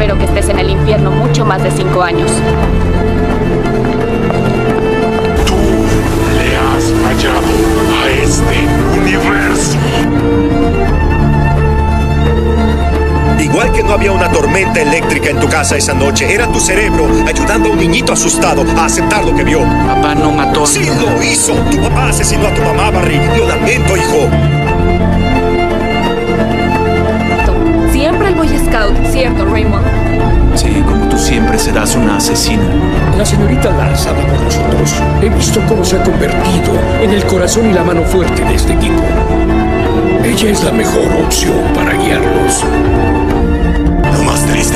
Espero que estés en el infierno mucho más de 5 años. Tú le has fallado a este universo. Igual que no había una tormenta eléctrica en tu casa esa noche, era tu cerebro ayudando a un niñito asustado a aceptar lo que vio. Papá no mató. ¡Sí lo hizo! Tu papá asesinó a tu mamá, Barry. Lo lamento, hijo. Siempre el Boy Scout, ¿cierto, Raymond? Sí, como tú siempre serás una asesina. La señorita Lars habla por nosotros. He visto cómo se ha convertido en el corazón y la mano fuerte de este equipo. Ella es la mejor opción para guiarlos. Lo más triste